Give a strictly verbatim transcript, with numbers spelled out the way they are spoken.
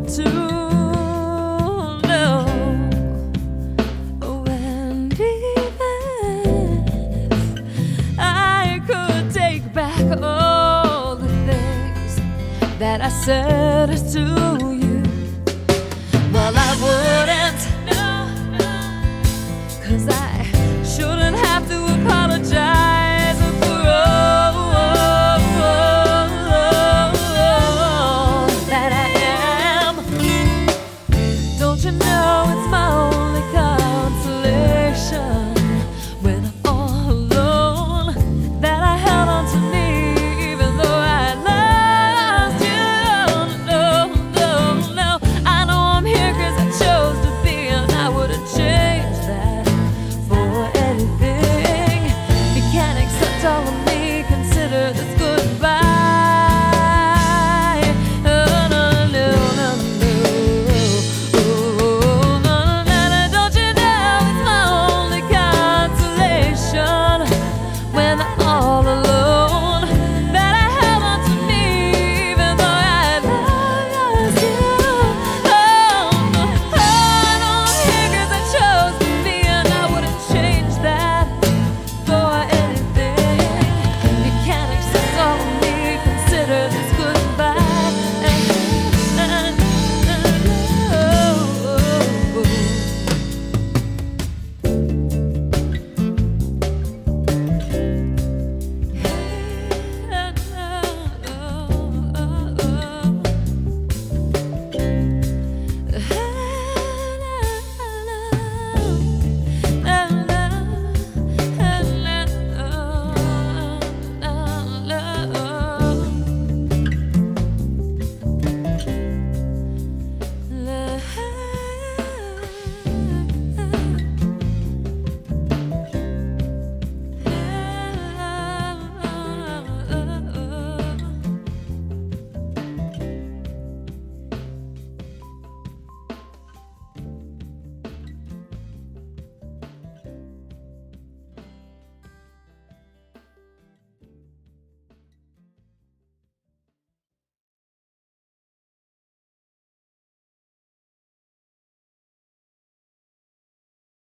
to know when even if I could take back all the things that I said to you. Well, I wouldn't, cause I shouldn't have to apologize for all that I am. Don't you know it's my only consolation when I'm all alone, that I held on to me even though I lost you. No, no, no, I know I'm here cause I chose to be, and I wouldn't change that for anything. You can't accept all of me, consider the